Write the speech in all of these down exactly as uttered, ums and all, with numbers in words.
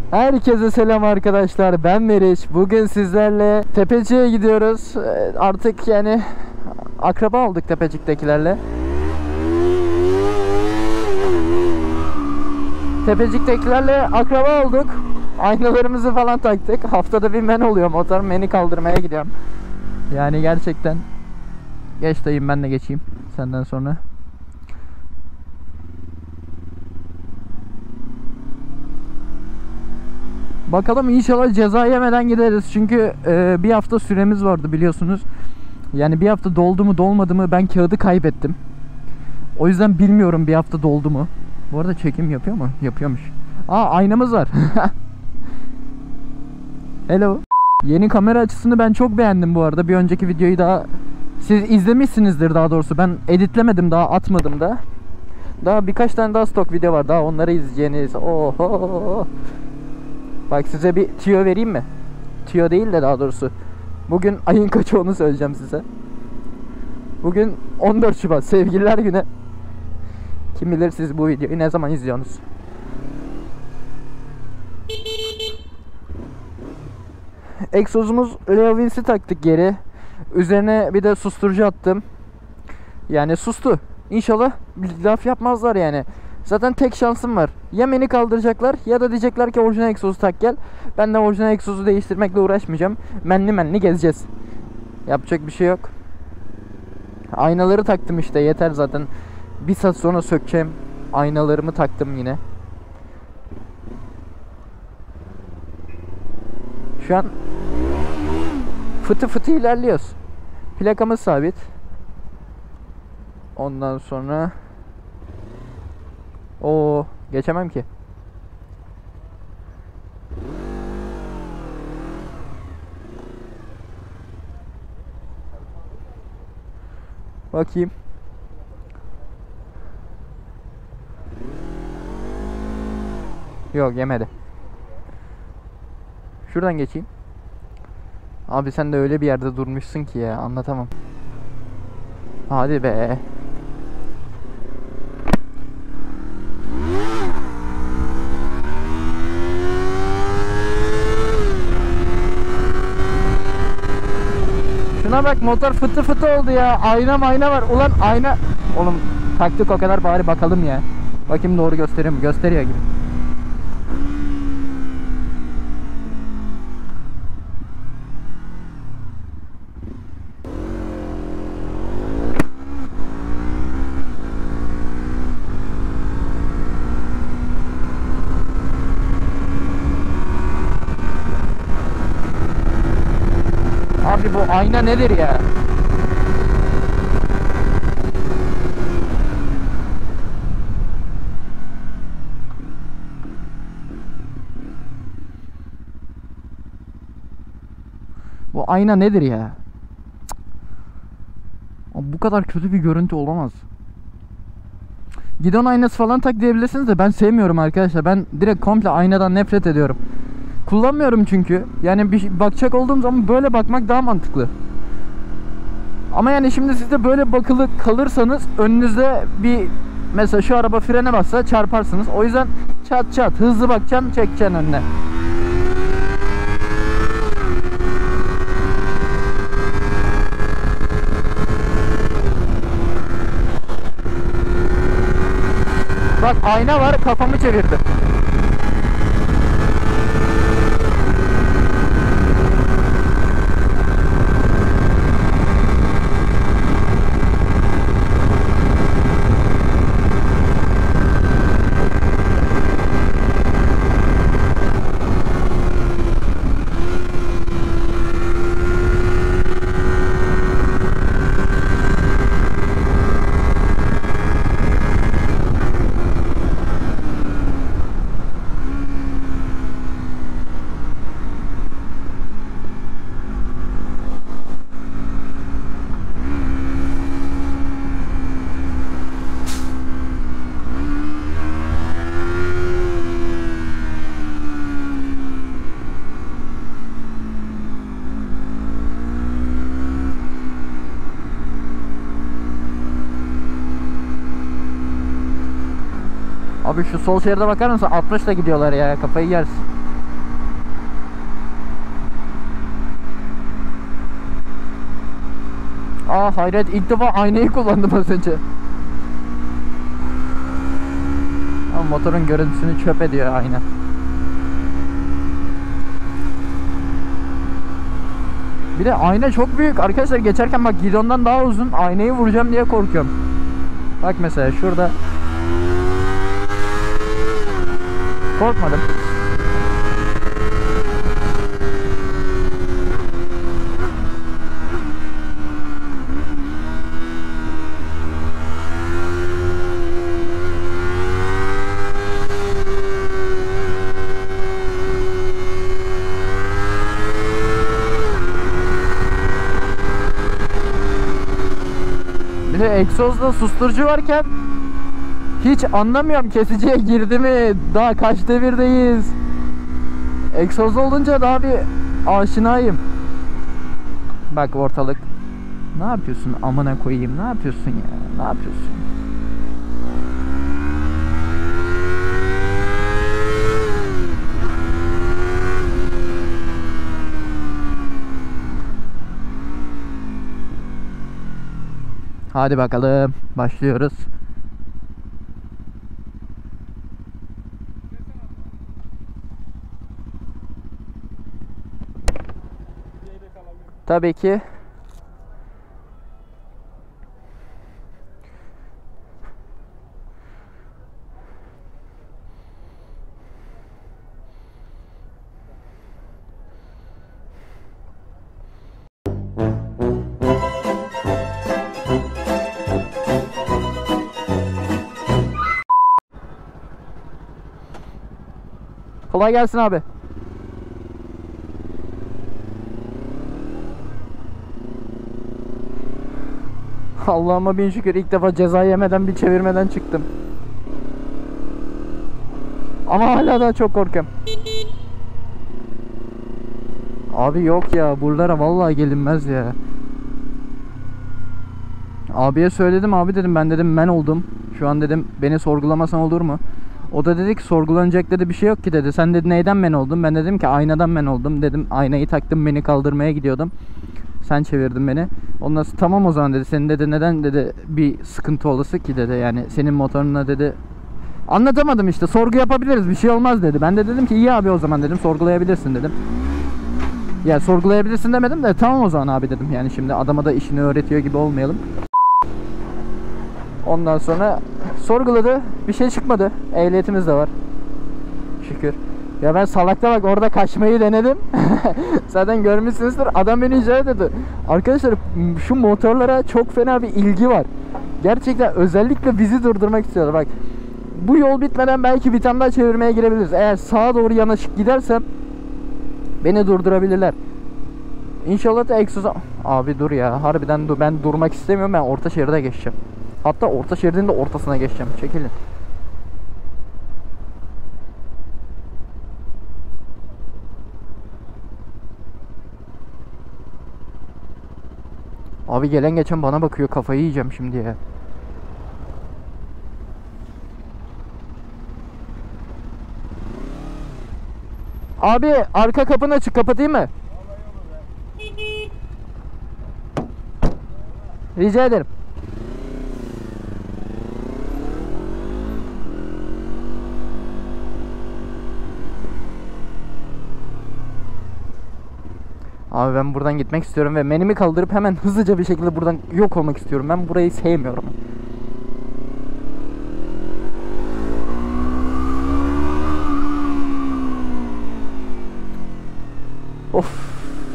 Herkese selam arkadaşlar, ben Meriç. Bugün sizlerle Tepecik'e gidiyoruz. Artık yani akraba olduk Tepecik'tekilerle. Tepecik'tekilerle akraba olduk. Aynalarımızı falan taktık. Haftada bir men oluyor motor. Meni kaldırmaya gidiyorum. Yani gerçekten. Geç dayım, ben de geçeyim senden sonra. Bakalım, inşallah ceza yemeden gideriz. Çünkü e, bir hafta süremiz vardı biliyorsunuz. Yani bir hafta doldu mu dolmadı mı, ben kağıdı kaybettim. O yüzden bilmiyorum bir hafta doldu mu. Bu arada çekim yapıyor mu? Yapıyormuş. Aa, aynamız var. Hello. Yeni kamera açısını ben çok beğendim bu arada. Bir önceki videoyu daha siz izlemişsinizdir daha doğrusu. Ben editlemedim, daha atmadım da. Daha birkaç tane daha stok video var. Daha onları izleyeceğiniz. Oho. Bak, size bir tüyo vereyim mi? Tüyo değil de daha doğrusu. Bugün ayın kaçı onu söyleyeceğim size. Bugün on dört Şubat, Sevgililer Günü. Kim bilir siz bu videoyu ne zaman izliyorsunuz? Egzozumuz Leo Vince'i taktık geri. Üzerine bir de susturucu attım. Yani sustu. İnşallah laf yapmazlar yani. Zaten tek şansım var. Ya beni kaldıracaklar ya da diyecekler ki orijinal egzozu tak gel. Ben de orijinal egzozu değiştirmekle uğraşmayacağım. Menli menli gezeceğiz. Yapacak bir şey yok. Aynaları taktım işte, yeter zaten. Bir saat sonra sökeceğim. Aynalarımı taktım yine. Şu an fıtı fıtı ilerliyoruz. Plakamız sabit. Ondan sonra o geçemem ki. Bakayım. Yok, yemedi. Şuradan geçeyim. Abi sen de öyle bir yerde durmuşsun ki ya, anlatamam. Hadi be. Şuna bak, motor fıtı fıtı oldu ya. Ayna mayna var. Ulan ayna. Oğlum taktık o kadar, bari bakalım ya. Bakayım doğru gösteriyor mu? Gösteriyor gibi. Abi bu ayna nedir ya? Bu ayna nedir ya? Cık. Bu kadar kötü bir görüntü olamaz. Gidon aynası falan tak diyebilirsiniz de ben sevmiyorum arkadaşlar. Ben direkt komple aynadan nefret ediyorum. Kullanmıyorum çünkü. Yani bir bakacak olduğum zaman böyle bakmak daha mantıklı. Ama yani şimdi siz de böyle bakılı kalırsanız önünüzde bir, mesela şu araba frene bassa çarparsınız. O yüzden çat çat hızlı bakacaksın, çekeceksin önüne. Bak, ayna var, kafamı çevirdi. Abi şu sol şeride bakar mısın? altmışla gidiyorlar ya, kafayı yersin. Aa hayret, ilk defa aynayı kullandım az önce. Ama motorun görüntüsünü çöp ediyor ayna. Bir de ayna çok büyük arkadaşlar, geçerken bak gidondan daha uzun, aynayı vuracağım diye korkuyorum. Bak mesela şurada. Korkmadım. Bir de egzozda susturucu varken hiç anlamıyorum kesiciye girdi mi, daha kaç devirdeyiz. Egzozda olunca daha bir aşinayım. Bak ortalık. Ne yapıyorsun amına koyayım, ne yapıyorsun ya, ne yapıyorsun? Hadi bakalım, başlıyoruz. Tabii ki. Kolay gelsin abi. Allah'ıma bin şükür ilk defa ceza yemeden bir çevirmeden çıktım. Ama hala da çok korkuyorum. Abi yok ya, buralara vallahi gelinmez ya. Abiye söyledim, abi dedim, ben dedim men oldum. Şu an dedim beni sorgulamasan olur mu? O da dedi ki sorgulanacak dedi bir şey yok ki dedi. Sen dedi neyden men oldun? Ben dedim ki aynadan men oldum. Dedim aynayı taktım, beni kaldırmaya gidiyordum. Sen çevirdin beni. Ondan sonra tamam o zaman dedi. Senin dedi neden dedi bir sıkıntı olası ki dedi. Yani senin motoruna dedi. Anlatamadım işte, sorgu yapabiliriz bir şey olmaz dedi. Ben de dedim ki iyi abi o zaman dedim, sorgulayabilirsin dedim. Ya sorgulayabilirsin demedim de tamam o zaman abi dedim. Yani şimdi adama da işini öğretiyor gibi olmayalım. Ondan sonra sorguladı. Bir şey çıkmadı. Ehliyetimiz de var. Şükür. Ya ben salakta bak orada kaçmayı denedim. Zaten görmüşsünüzdür. Adam beni icra dedi. Arkadaşlar şu motorlara çok fena bir ilgi var. Gerçekten özellikle bizi durdurmak istiyorlar. Bak bu yol bitmeden belki bir tane daha çevirmeye girebiliriz. Eğer sağa doğru yanaşık gidersem beni durdurabilirler. İnşallah da egzoza... Abi dur ya, harbiden dur. Ben durmak istemiyorum. Ben orta şeride geçeceğim. Hatta orta şeridin de ortasına geçeceğim. Çekilin. Abi gelen geçen bana bakıyor, kafayı yiyeceğim şimdi ya. Abi arka kapını açık, kapatayım mı? Rica ederim. Abi ben buradan gitmek istiyorum ve menimi kaldırıp hemen hızlıca bir şekilde buradan yok olmak istiyorum. Ben burayı sevmiyorum. Of.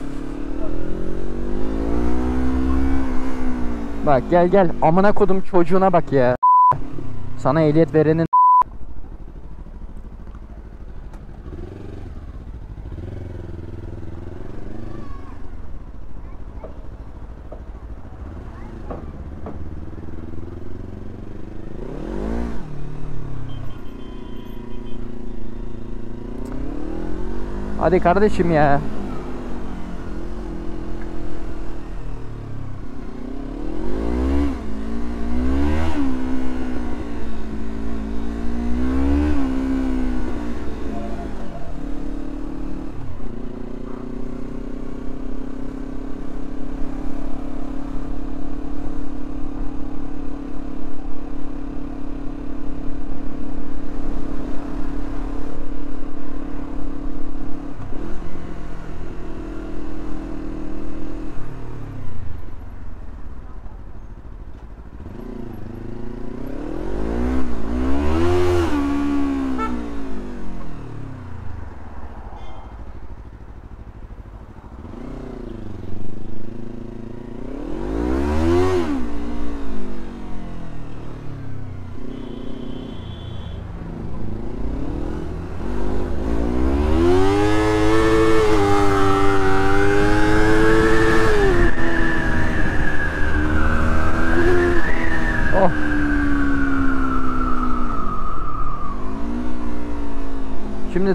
Bak gel gel, amına kodum çocuğuna bak ya. Sana ehliyet verenin. Hadi kardeşim ya.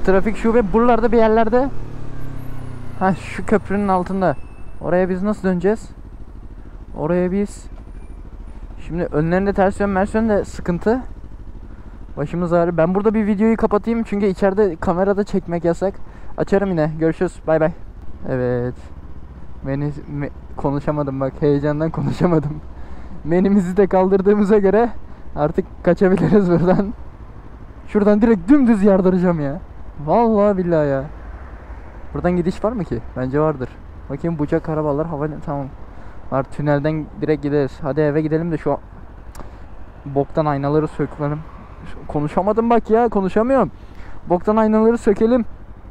trafik şube buralarda bir yerlerde. Ha, şu köprünün altında. Oraya biz nasıl döneceğiz? Oraya biz şimdi önlerinde ters yön mers yön de sıkıntı. Başımız ağrıyor. Ben burada bir videoyu kapatayım çünkü içeride kamerada çekmek yasak. Açarım yine. Görüşürüz. Bay bay. Evet. Beni me, konuşamadım bak. Heyecandan konuşamadım. Menümüzü de kaldırdığımıza göre artık kaçabiliriz buradan. Şuradan direkt dümdüz yardıracağım ya. Vallahi billahi ya. Buradan gidiş var mı ki? Bence vardır. Bakayım bucak arabalar hava tamam. Var, tünelden direkt gideriz. Hadi eve gidelim de şu boktan aynaları sökelim. Konuşamadım bak ya, konuşamıyorum. Boktan aynaları sökelim.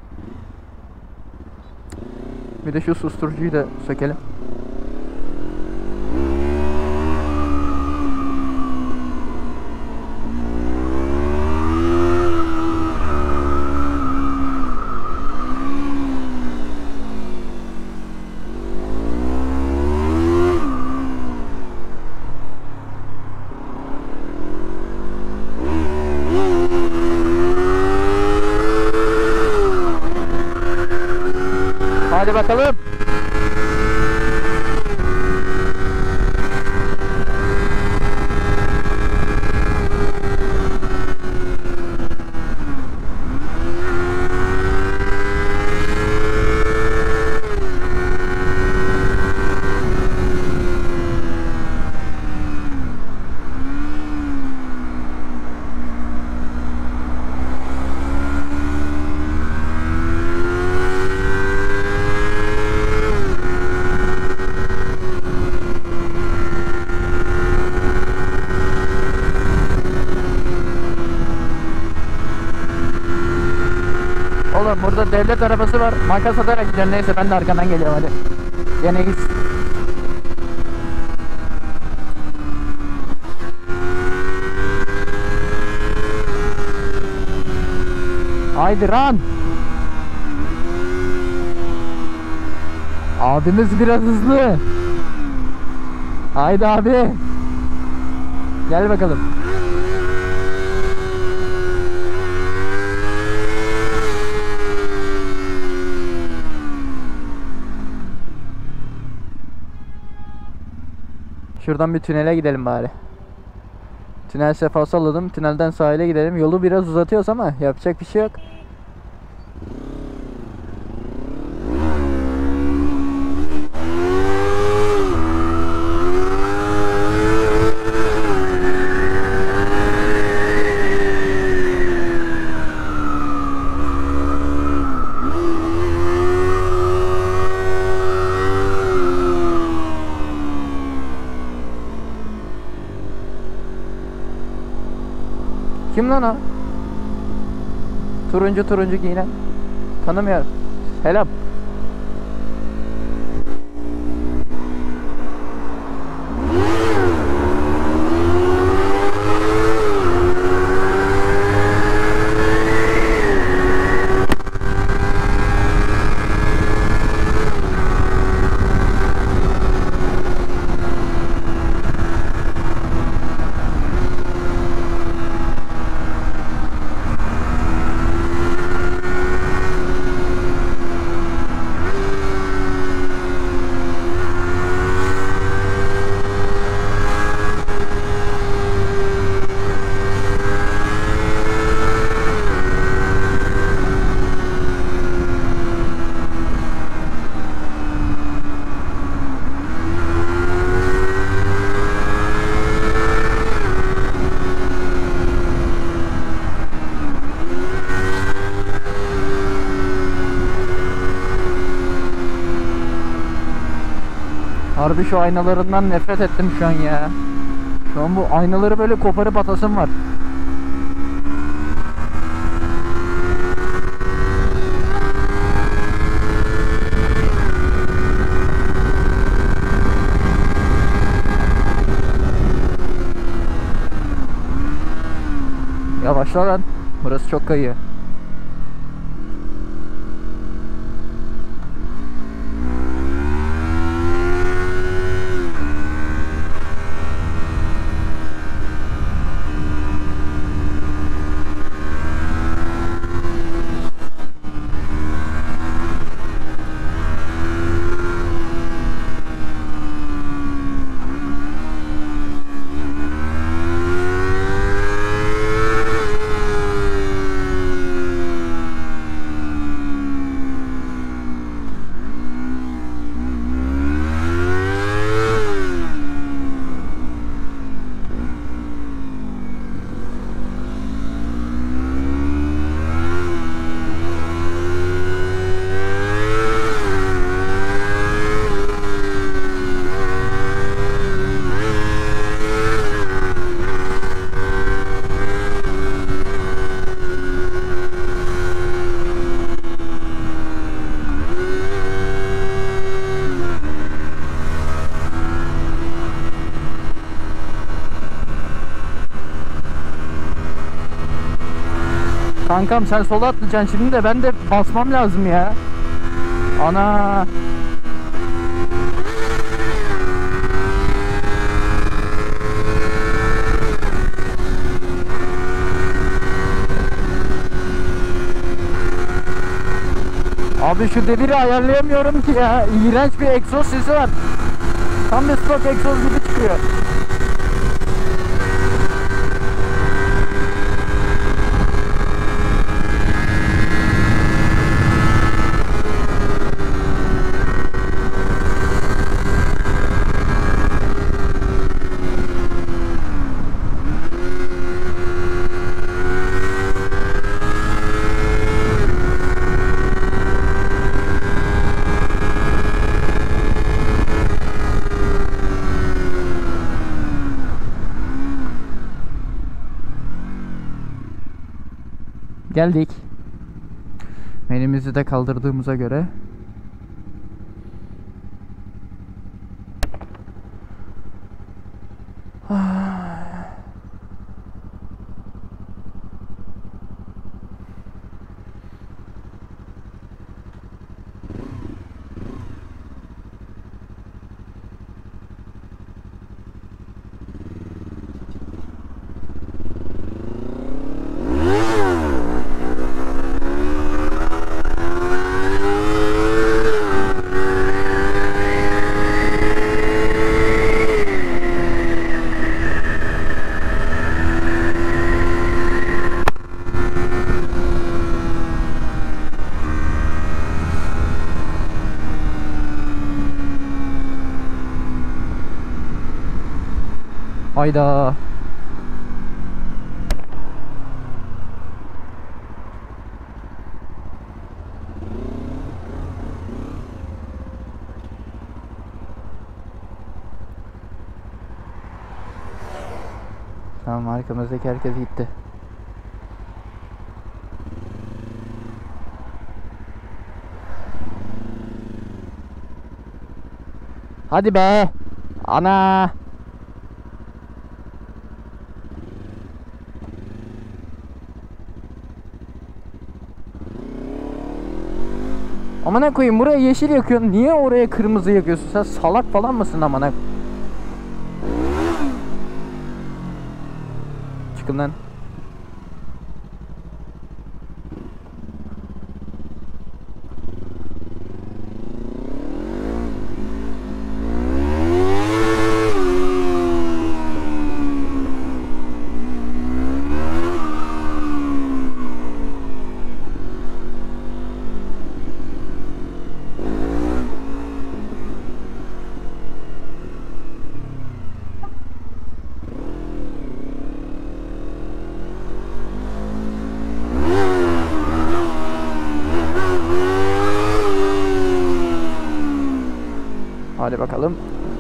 Bir de şu susturucuyu da sökelim. Hadi bakalım. Oğlum burada devlet arabası var. Makas atarak gidiyor. Neyse ben de arkadan geliyorum hadi. Gene git. Haydi run. Abimiz biraz hızlı. Haydi abi. Gel bakalım. Şuradan bir tünele gidelim bari. Tünel sefası alalım. Tünelden sahile gidelim. Yolu biraz uzatıyoruz ama yapacak bir şey yok. Kim lan o? Turuncu turuncu giyinen. Tanımıyorum. Selam. Harbi şu aynalarından nefret ettim şu an ya. Şu an bu aynaları böyle koparıp atasım var. Yavaşla lan. Burası çok kayıyor. Kankam sen sola atlayacaksın şimdi de ben de basmam lazım ya. Ana. Abi şu deviri ayarlayamıyorum ki ya. İğrenç bir egzoz sesi var. Tam bir stok egzoz gibi çıkıyor. Geldik. Menümüzü de kaldırdığımıza göre. Hayda. Tamam, arkamızdaki herkes gitti. Hadi be. Ana. Amına koyayım, buraya yeşil yakıyorsun. Niye oraya kırmızı yakıyorsun? Sen salak falan mısın amına? Çıkın lan. Hadi bakalım.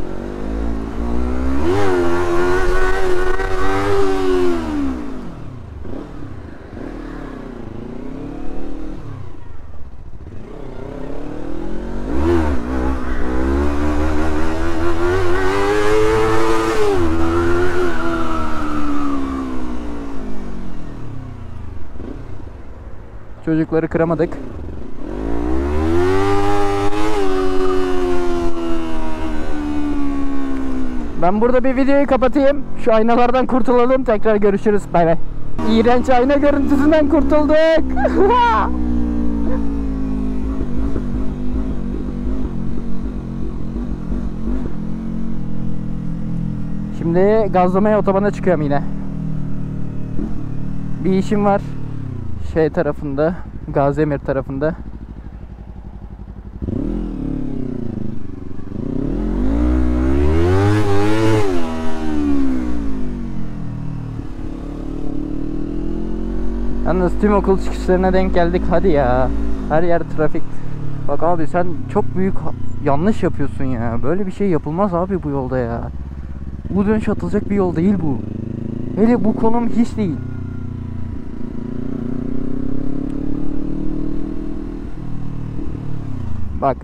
Çocukları kıramadık. Ben burada bir videoyu kapatayım. Şu aynalardan kurtulalım. Tekrar görüşürüz. Bay bay. İğrenç ayna görüntüsünden kurtulduk. Şimdi gazlamaya otobana çıkıyorum yine. Bir işim var. Şey tarafında. Gaziemir tarafında. Yalnız tüm okul çıkışlarına denk geldik. Hadi ya. Her yer trafik. Bak abi, sen çok büyük yanlış yapıyorsun ya. Böyle bir şey yapılmaz abi bu yolda ya. Bu dönüş atılacak bir yol değil bu. Hele bu konum hiç değil. Bak.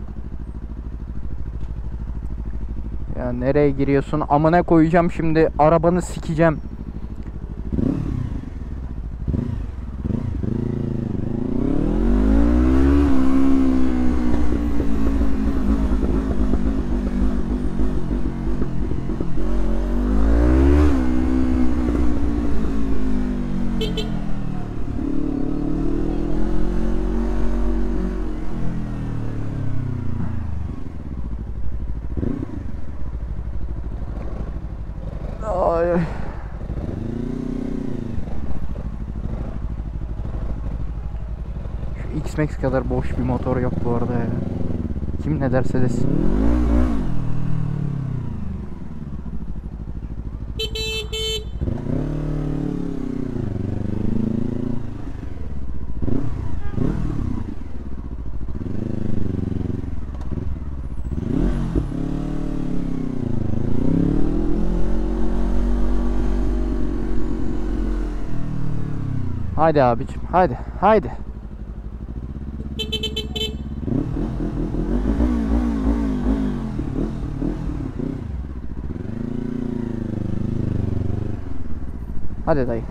Ya nereye giriyorsun? Amına koyacağım şimdi. Arabanı sikeceğim. X-Max kadar boş bir motor yok bu arada ya. Kim ne derse desin. Haydi abicim, haydi, haydi. Hadi dayı.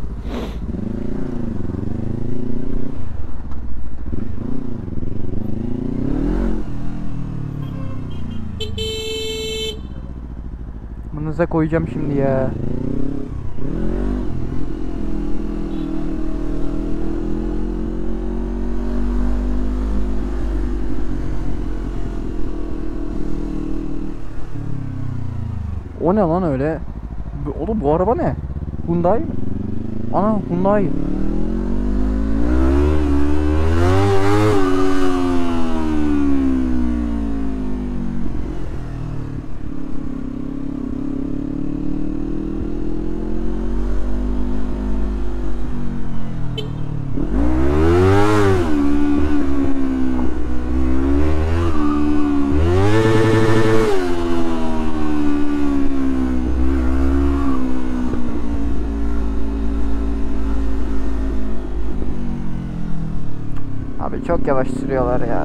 Bunuza koyacağım şimdi ya. O ne lan öyle? Oğlum bu araba ne? Hyundai mi? Ana Hyundai. Abi çok yavaş sürüyorlar ya.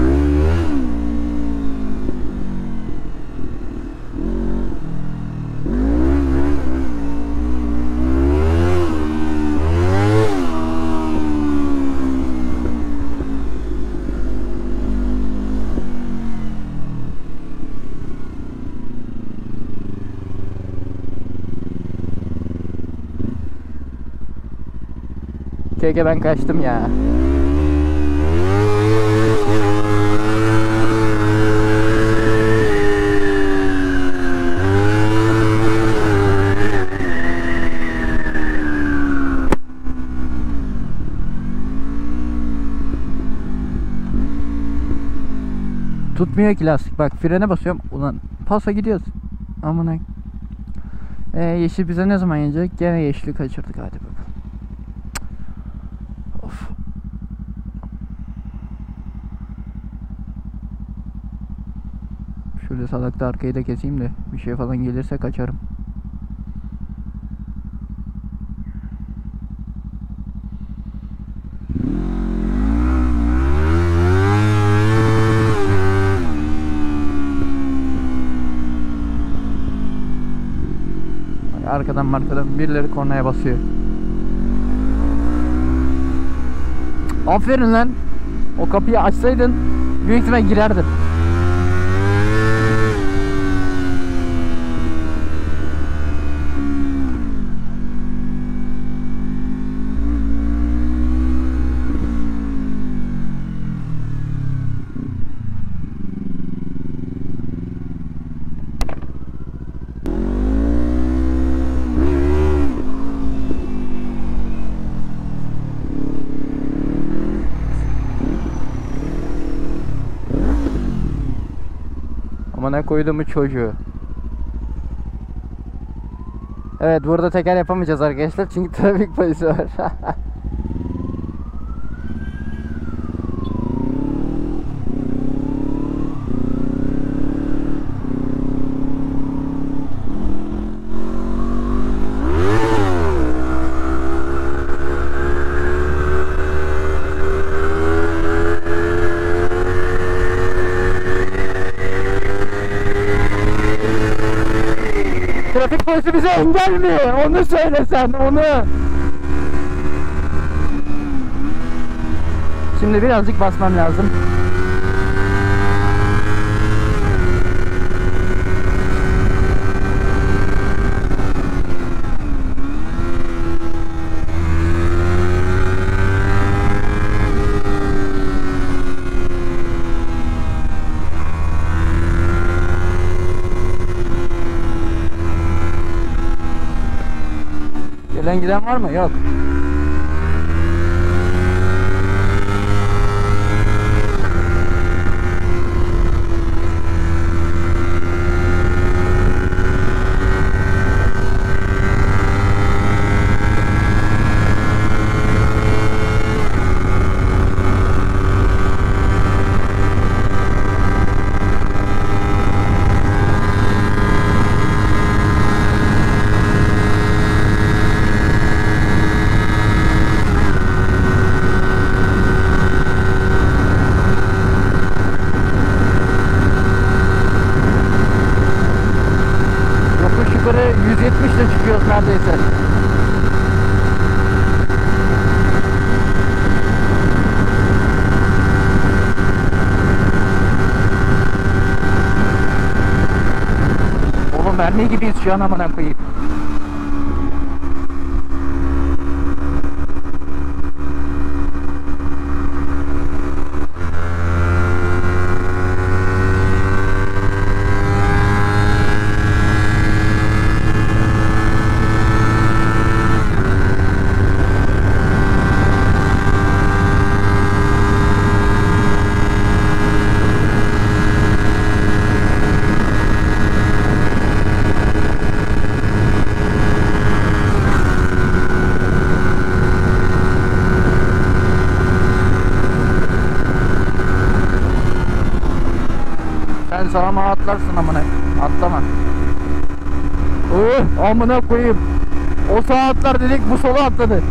Keke ben kaçtım ya. Tutmuyor ki lastik. Bak frene basıyorum. Ulan pasa gidiyoruz. Amına. Ee, yeşil bize ne zaman gelecek? Gene yeşili kaçırdık. Hadi bakalım. Of. Şöyle salakta arkayı da keseyim de bir şey falan gelirse kaçarım. Arkadan markadan birileri kornaya basıyor. Aferin lan. O kapıyı açsaydın büyük ihtimal girerdin. Amına koyduğumu çocuğu. Evet burada teker yapamayacağız arkadaşlar çünkü trafik polisi var. Trafik polisi bize engel mi? Onu söyle sen, onu. Şimdi birazcık basmam lazım. Gelen giden var mı? Yok. Yürüyüşe çıkıyoruz neredeyse. Oğlum mermi gibiyiz şu an, amına koyayım. Sen sağa mı atlarsın amına? Atlama. Oh, amına koyayım. O sağa atlar dedik, bu sola atladı.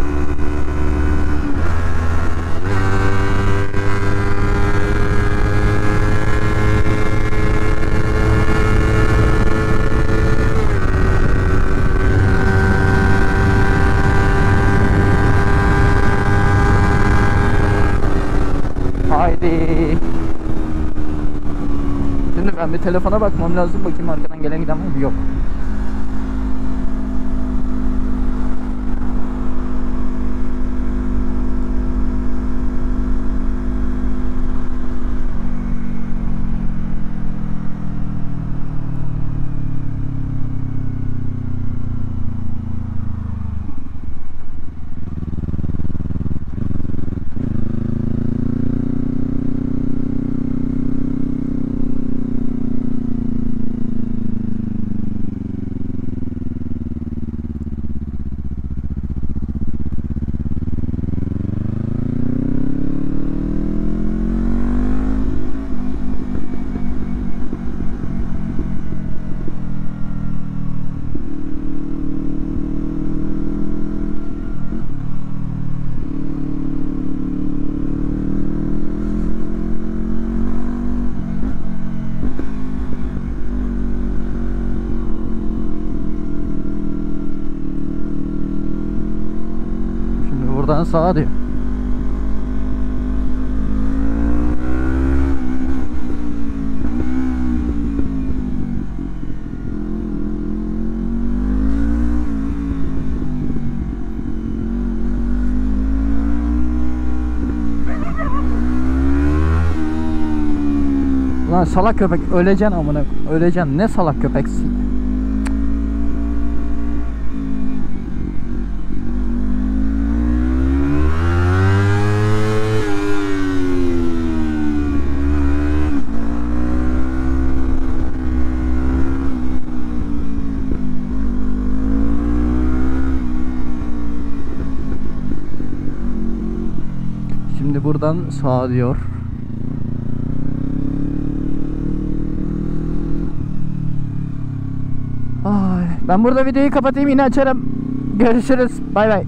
Haydi. Şimdi ben bir telefona bakmam lazım, bakayım arkadan gelen giden var mı? Yok. Buradan sağa diyor. Lan salak köpek, öleceksin amına, öleceksin. Ne salak köpeksin. Şimdi buradan sağa diyor. Ay, ben burada videoyu kapatayım, yine açarım. Görüşürüz. Bay bay.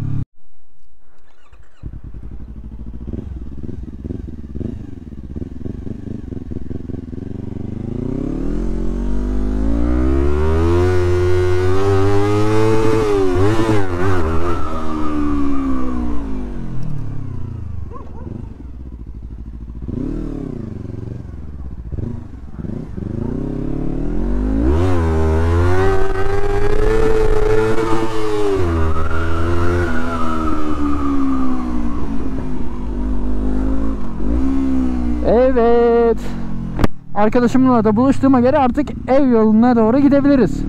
Evet. Arkadaşımla da buluştuğuma göre artık ev yoluna doğru gidebiliriz.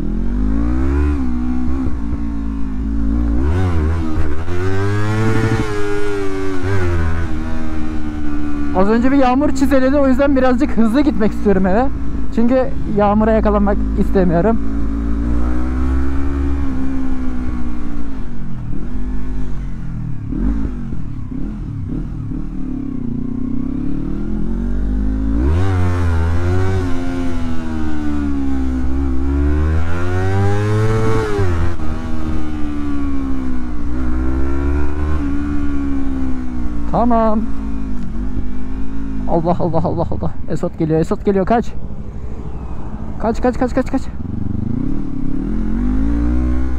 Az önce bir yağmur çizeledi, o yüzden birazcık hızlı gitmek istiyorum eve. Çünkü yağmura yakalanmak istemiyorum. Tamam. Allah Allah Allah Allah. Esot geliyor, Esot geliyor, kaç. Kaç kaç kaç kaç kaç.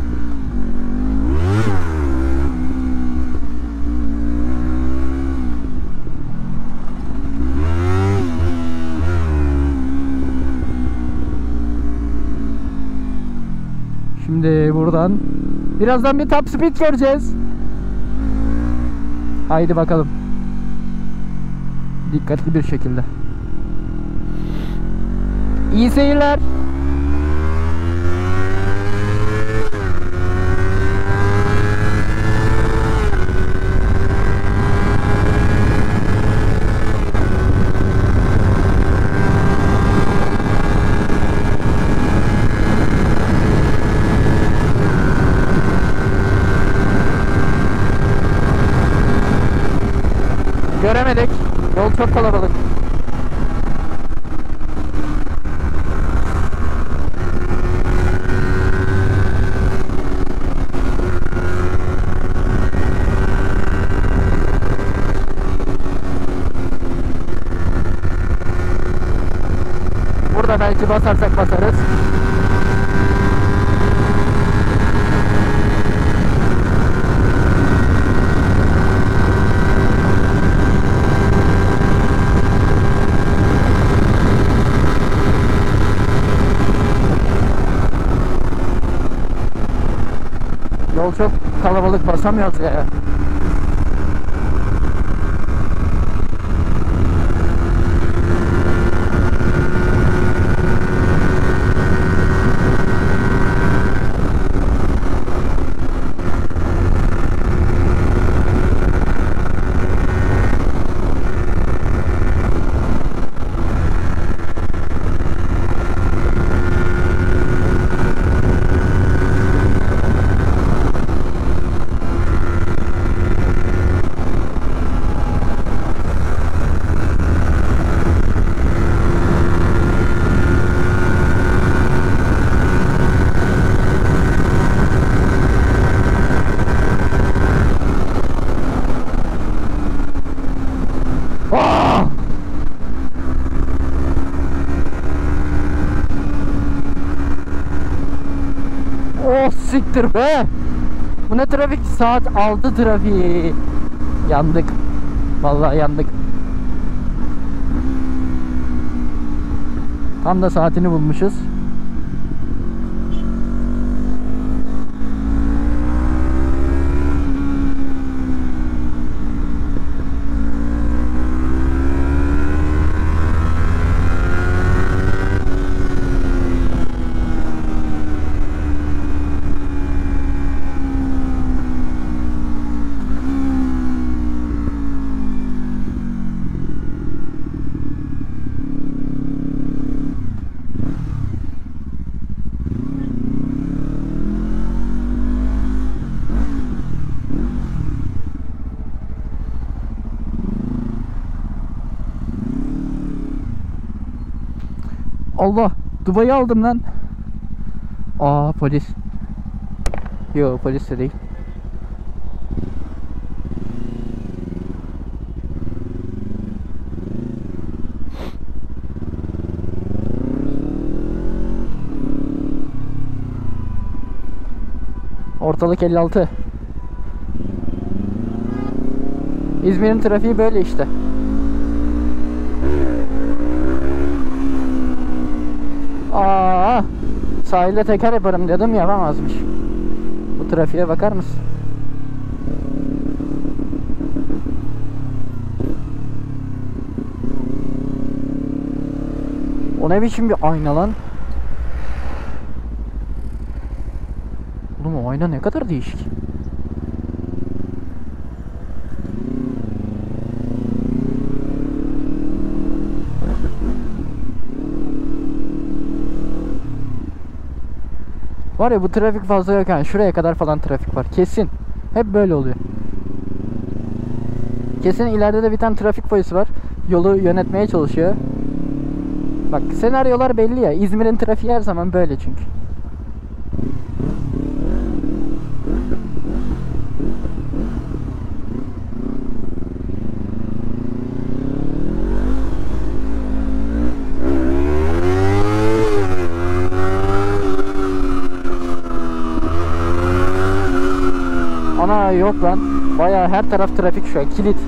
Şimdi buradan birazdan bir top speed göreceğiz. Haydi bakalım. Dikkatli bir şekilde. İyi seyirler. Göremedik. Yol çok kalabalık. Burada belki basarsak basarız. Yol çok kalabalık, basamıyoruz ya. Oh siktir be. Bu ne trafik? Saat altı trafiği. Yandık. Vallahi yandık. Tam da saatini bulmuşuz. Allah, Dubai'yi aldım lan. Aa, polis. Yo, polis de değil. Ortalık elli altı. İzmir'in trafiği böyle işte. Aa, sahilde teker yaparım dedim, yapamazmış. Bu trafiğe bakar mısın? O ne biçim bir ayna lan? Oğlum o ayna ne kadar değişik. Var ya, bu trafik fazla yok yani, şuraya kadar falan trafik var kesin. Hep böyle oluyor. Kesin ileride de bir tane trafik polisi var. Yolu yönetmeye çalışıyor. Bak, senaryolar belli ya. İzmir'in trafiği her zaman böyle çünkü. Ana yok lan. Bayağı her taraf trafik şu an. Kilit.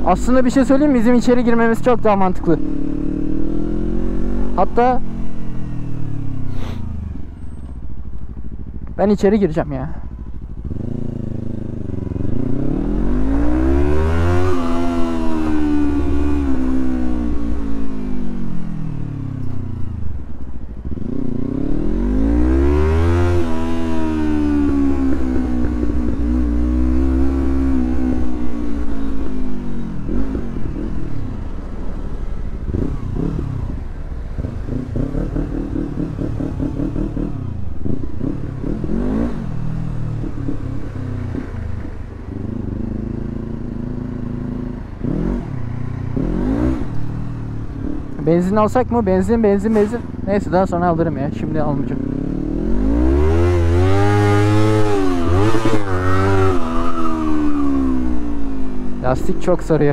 Aslında bir şey söyleyeyim mi? Bizim içeri girmemiz çok daha mantıklı. Hatta ben içeri gireceğim ya. Benzin alsak mı? Benzin, benzin, benzin. Neyse daha sonra alırım ya. Şimdi almayacağım. Lastik çok sarıyor.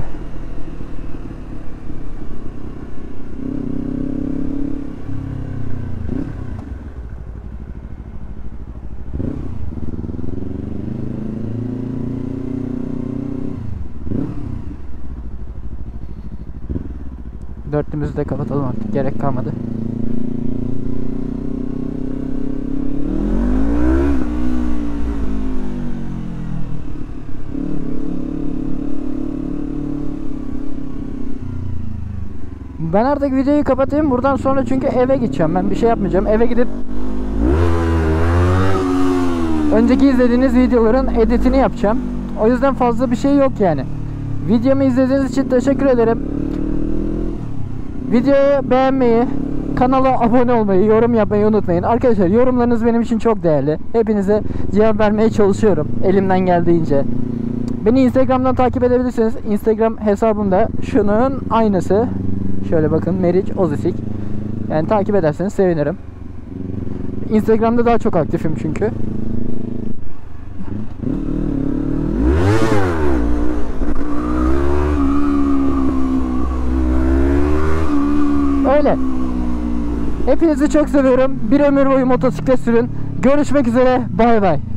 Dörtlümüzü de kapatalım artık. Gerek kalmadı. Ben artık videoyu kapatayım buradan sonra, çünkü eve gideceğim. Ben bir şey yapmayacağım. Eve gidip önceki izlediğiniz videoların editini yapacağım. O yüzden fazla bir şey yok yani. Videomu izlediğiniz için teşekkür ederim. Videoyu beğenmeyi, kanala abone olmayı, yorum yapmayı unutmayın. Arkadaşlar yorumlarınız benim için çok değerli. Hepinize cevap vermeye çalışıyorum elimden geldiğince. Beni Instagram'dan takip edebilirsiniz. Instagram hesabımda şunun aynısı. Şöyle bakın, Meriç Ozisik. Yani takip ederseniz sevinirim. Instagram'da daha çok aktifim çünkü. Öyle. Hepinizi çok seviyorum. Bir ömür boyu motosiklet sürün. Görüşmek üzere. Bay bay.